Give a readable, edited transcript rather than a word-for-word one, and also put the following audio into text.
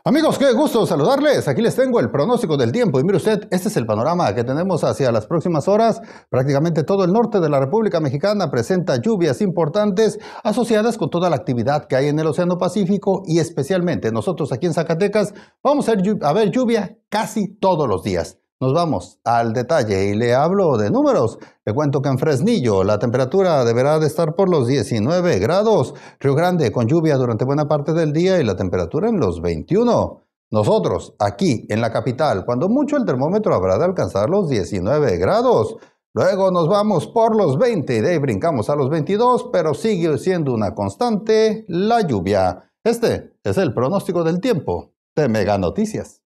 Amigos, qué gusto saludarles. Aquí les tengo el pronóstico del tiempo. Y mire usted, este es el panorama que tenemos hacia las próximas horas. Prácticamente todo el norte de la República Mexicana presenta lluvias importantes asociadas con toda la actividad que hay en el Océano Pacífico y especialmente nosotros aquí en Zacatecas vamos a ver lluvia casi todos los días. Nos vamos al detalle y le hablo de números. Le cuento que en Fresnillo la temperatura deberá de estar por los 19 grados. Río Grande con lluvia durante buena parte del día y la temperatura en los 21. Nosotros, aquí en la capital, cuando mucho el termómetro habrá de alcanzar los 19 grados. Luego nos vamos por los 20 y de ahí brincamos a los 22, pero sigue siendo una constante la lluvia. Este es el pronóstico del tiempo de Mega Noticias.